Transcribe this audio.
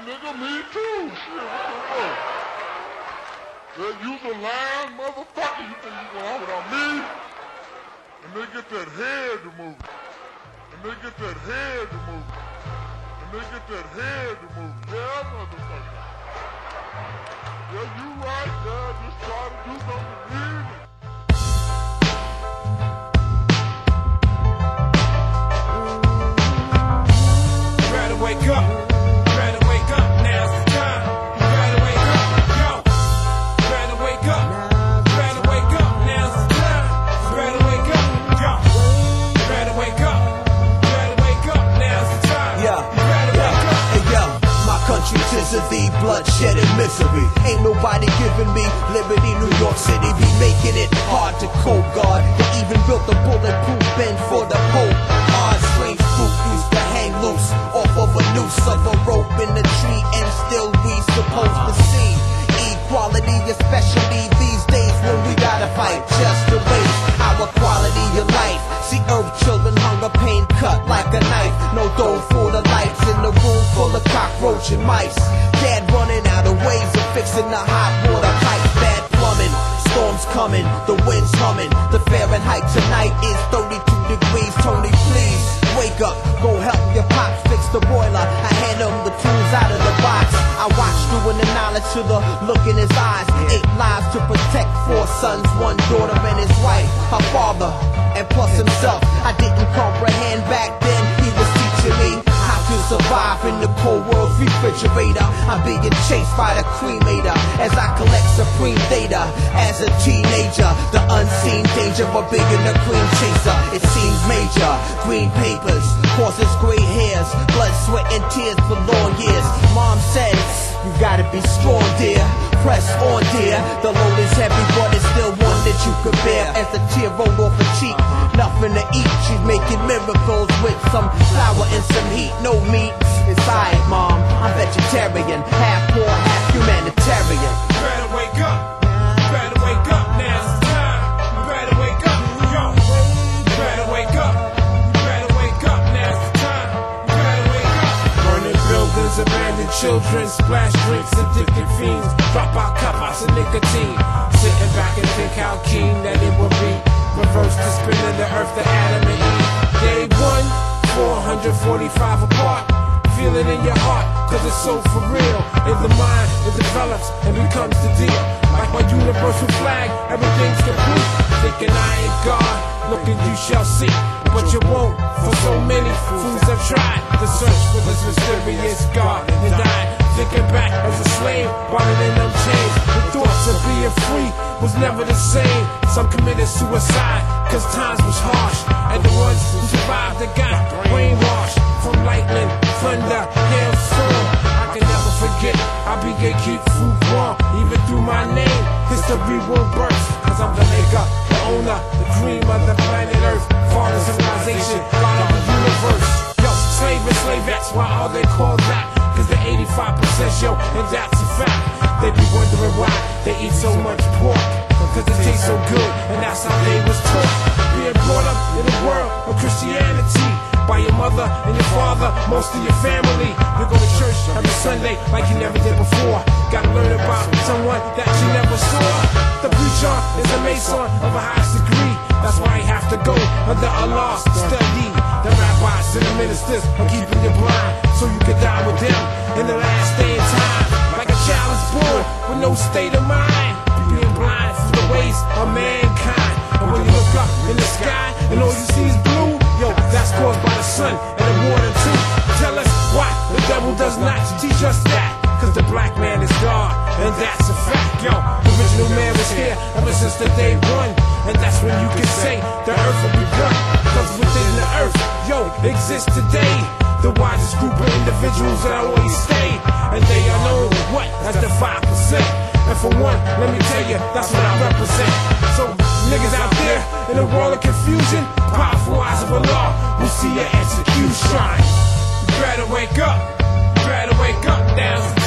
nigga, me too. Shit, what the fuck? You's a lying motherfucker. You think you gonna hold on me? And they get that head to move. And they get that head to move. And they get that head to move. Yeah, motherfucker. Yeah, you right, yeah. Just try to do something weird. Wake up, better wake up, now's the time. You better wake up, yo. Better wake up, better wake up, now's the time. You better wake up, yo. Better wake up, now's the time. Yeah, you better wake up. Hey yo, my country tis of thee, bloodshed and misery. Ain't nobody giving me liberty. New York City be making it hard to cope, God. They even built a bulletproof bend for the Pope. Odd strange fruit used to hang loose off of a noose of a rope in the tree, and still we supposed to see equality, especially these days when we gotta fight just to raise our quality of life. See earth children hunger pain cut like a knife. No dough for the lights in the room full of cockroach and mice. Dad running out of ways of fixing the hot water pipes. Bad plumbing, storms coming, the wind's humming. The Fahrenheit tonight is 32 degrees. Tony, please wake up, go help your pops fix the boiler. I hand him the tools out of the box. I watched through an knowledge to the look in his eyes. 8 lives to protect, 4 sons, 1 daughter and his wife, her father, and plus himself. I didn't comprehend back then, he was teaching me how to survive in the cold world's refrigerator. I'm being chased by the cremator as I collect supreme data. As a teenager, the unseen danger of being a cream chaser. It seems major, green papers causes gray hairs, blood, sweat and tears for long years. Mom says, you gotta be strong, dear. Press on, dear. The load is heavy, but it's still one that you could bear. As the tear rolled off her cheek, nothing to eat. She's making miracles with some flour and some heat. No meat inside, Mom. I'm vegetarian, half poor, half humanitarian. Better wake up, better wake up, now's the time. You better wake up, yo. Better wake up, better wake up, now's the time. You better wake up. Burning buildings, abandoned children, splash drinks, addicted fiends. Drop out cupouts and nicotine. Sitting back and think how keen that it would be. Reverse the spin of the earth, the Adam and Eve. Day 1, 445 apart. Feel it in your heart, cause it's so for real. In the mind, it develops and becomes the deal. Like my universal flag, everything's complete. Thinking I ain't God, looking you shall see. But you won't, for so many fools have tried to search for this mysterious God and died. Thinking back as a slave, bonded in them chains. The thoughts of being free was never the same. Some committed suicide, cause times was harsh. And the ones who survived, they got brainwashed. From lightning, thunder, hail, storm, I can never forget, I be gatekeep food wrong. Even through my name, history will burst. Cause I'm the maker, the owner, the cream of the planet Earth. Father civilization, God of the universe. Yo, slave and slavettes, why are they called that? Cause they're 85%, yo, and that's a fact. They be wondering why they eat so much pork. Cause it tastes so good, and that's how they was taught. Being brought up in a world of Christianity by your mother and your father, most of your family. You go to church every Sunday like you never did before. Gotta learn about someone that you never saw. The preacher is a mason of a highest degree. That's why you have to go under Allah to study. The rabbis and the ministers are keeping you blind, so you can die with them in the last day of time. Like a child is born with no state of mind, being blind for the ways of mankind. And when you look up in the sky and all you see is blue, yo, that's caused by the sun and the water too. Tell us why the devil does not teach us that. Cause the black man is God, and that's a fact, yo. The original man was here ever since the day 1. And that's when you can say the earth will be begun. Cause within the earth, yo, exists today the wisest group of individuals that always stay. And they are known, what, as the 5%. And for one, let me tell you, that's what I represent. So, niggas out there in a world of confusion, powerful eyes of Allah will see your execution. You better wake up, now's the